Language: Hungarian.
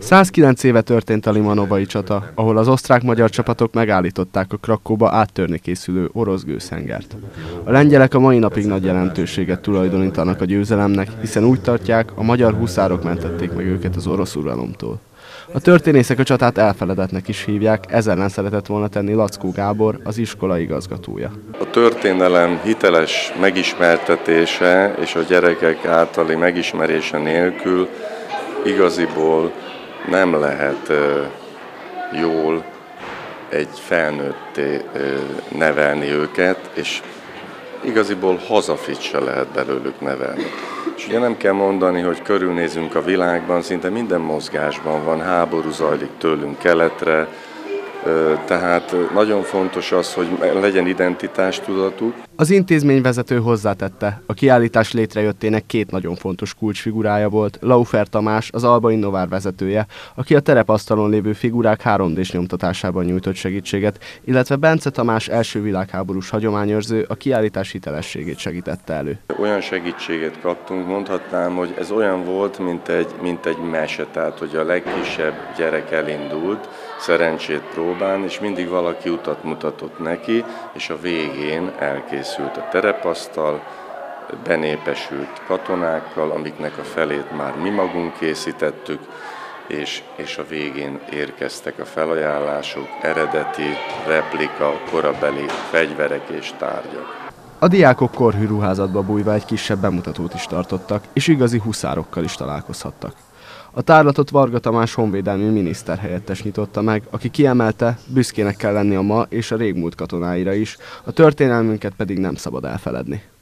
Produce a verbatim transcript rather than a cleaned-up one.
százkilenc éve történt a Limanovai csata, ahol az osztrák-magyar csapatok megállították a Krakkóba áttörni készülő orosz gőzhengert. A lengyelek a mai napig nagy jelentőséget tulajdonítanak a győzelemnek, hiszen úgy tartják, a magyar huszárok mentették meg őket az orosz uralomtól. A történészek a csatát elfeledetnek is hívják, ez ellen szeretett volna tenni Laczkó Gábor, az iskola igazgatója. A történelem hiteles megismertetése és a gyerekek általi megismerése nélkül igaziból nem lehet jól egy felnőtté nevelni őket, és igaziból hazafit se lehet belőlük nevelni. És ugye nem kell mondani, hogy körülnézünk a világban, szinte minden mozgásban van, háború zajlik tőlünk keletre, tehát nagyon fontos az, hogy legyen identitástudatuk. Az intézményvezető hozzátette, a kiállítás létrejöttének két nagyon fontos kulcsfigurája volt, Laufer Tamás, az Alba Innovár vezetője, aki a terepasztalon lévő figurák három dés nyomtatásában nyújtott segítséget, illetve Bence Tamás első világháborús hagyományőrző, a kiállítás hitelességét segítette elő. Olyan segítséget kaptunk, mondhatnám, hogy ez olyan volt, mint egy, mint egy mese, tehát hogy a legkisebb gyerek elindult, szerencsét próbálni, és mindig valaki utat mutatott neki, és a végén elkészült a terepasztal, benépesült katonákkal, amiknek a felét már mi magunk készítettük, és, és a végén érkeztek a felajánlások, eredeti, replika, korabeli fegyverek és tárgyak. A diákok korhű ruházatba bújva egy kisebb bemutatót is tartottak, és igazi huszárokkal is találkozhattak. A tárlatot Varga Tamás honvédelmi miniszterhelyettes nyitotta meg, aki kiemelte, büszkének kell lenni a ma és a régmúlt katonáira is, a történelmünket pedig nem szabad elfeledni.